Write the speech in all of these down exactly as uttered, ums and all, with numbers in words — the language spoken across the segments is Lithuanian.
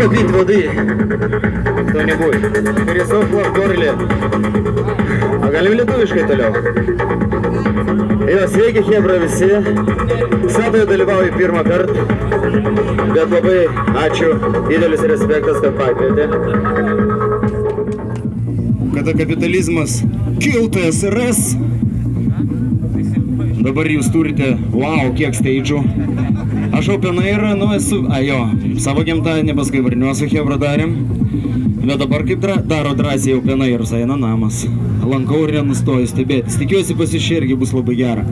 попить воды кто-нибудь? Пересохло в горле. А gali lietuviškai toliau? Jo, sveiki, chebra visi. Satoje dalyvauju pirmą kartą. Bet labai ačiū, didelis respektas, kad pakvietė. Kada kapitalizmas kiltų S R S, dabar jūs turite, wow, kiek steidžių. Aš open air, nu esu, a jo, savo gimtadienį paskui Varniuose chebra darėm. Bet dabar kaip dra, daro drąsiai open air, eina namas. Lankau ir nenustoju stebėtis. Tikiuosi pas iš irgi bus labai gera.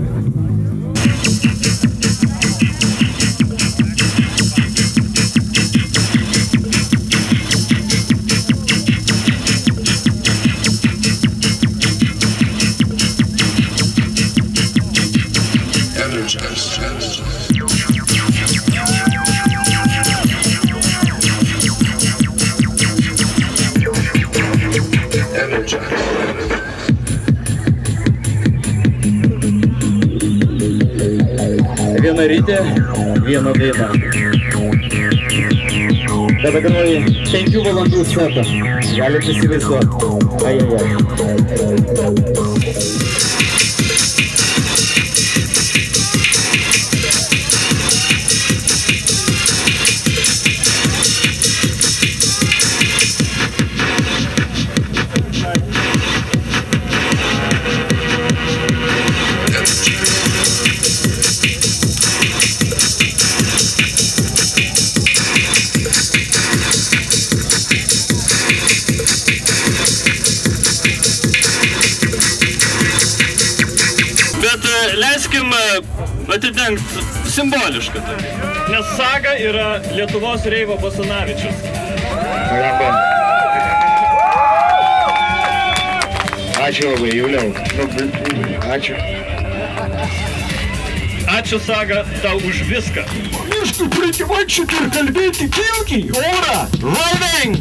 Viena rytė, viena daina. Kada groji penkių valandų setą. Galite įsivaizduoti. Ai, ai, ai. Leiskim atidengt simbolišką. Nes Saga yra Lietuvos Reivo Basanavičius. Ačiū labai, Juliau. Ačiū. Ačiū, Saga, tau už viską. Mišku prisivaikščioti ir kalbėti kilkiai, orą, roving!